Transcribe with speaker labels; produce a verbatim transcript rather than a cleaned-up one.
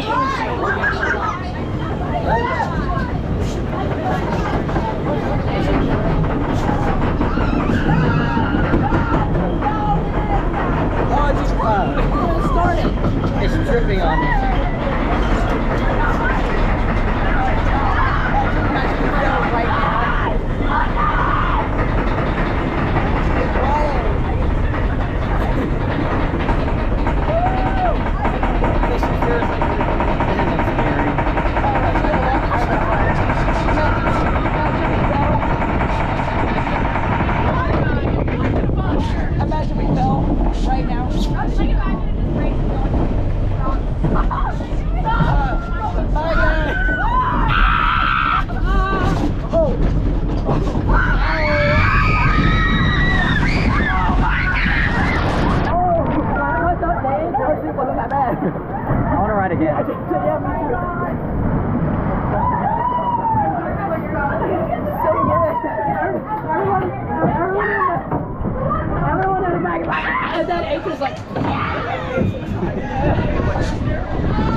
Speaker 1: It's dripping on me.
Speaker 2: Imagine we fell right now.
Speaker 1: I want to ride again.
Speaker 2: Everyone in the back, and then H is like,